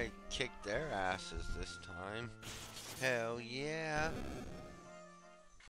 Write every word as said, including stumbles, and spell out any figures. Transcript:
I kicked their asses this time. Hell yeah.